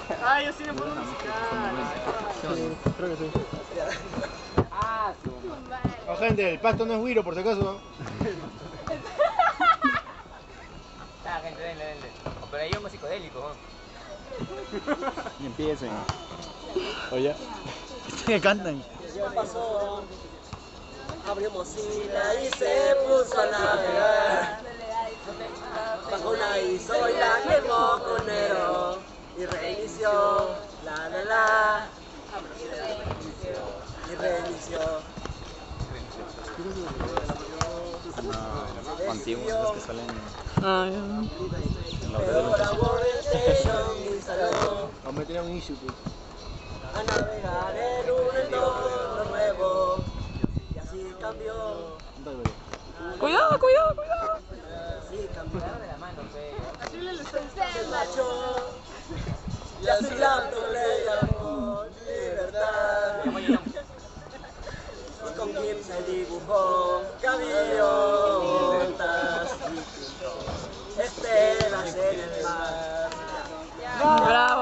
Ah, yo sí me pongo musical. Creo que sí. Ah, su Oh, gente, el pasto no es güiro, por si acaso. Ah, gente, denle. Oh, pero ahí es un psicodélico, ¿no? Y empiecen. Oye. Que cantan. ¿Qué pasó? Abrió Mozilla y se puso a navegar. Bajo una ISO y la quemó con Nero. Y reinició, la. Y reinició. Antiguos, los que salen Ah, en la hora de Pero los ahora World Station instaló Vamos a meter un issue, pues. a navegar en un entorno nuevo. Y así cambió. Cuidado, cuidado, cuidado. Así cambió. De la mano, fe. Se marchó. Y a su laptop le llamó libertad. Y con Kim se dibujó gaviotas, estelas en el mar. Bravo.